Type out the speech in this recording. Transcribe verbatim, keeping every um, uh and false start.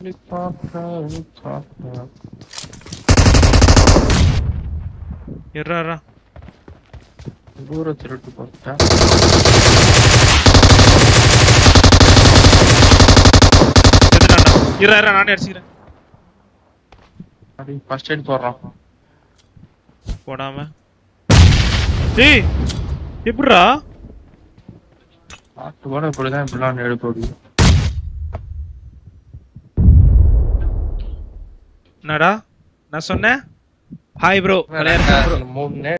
இருடா தூர திருட்டு போட்டா செத்துட்டான்டா. இருடா இருடா நானே அடிச்சுக்கிறேன். அடி ஃபர்ஸ்ட் எய்ட் போடுறான். போடாம டேய் எப்படிடா பாட்டு கூட இப்படிதான் இப்படிலாம் எடுப்போம். என்னடா நான் சொன்னேன் ஹாய் ப்ரோ விளையாடுறேன் ப்ரோ மூணு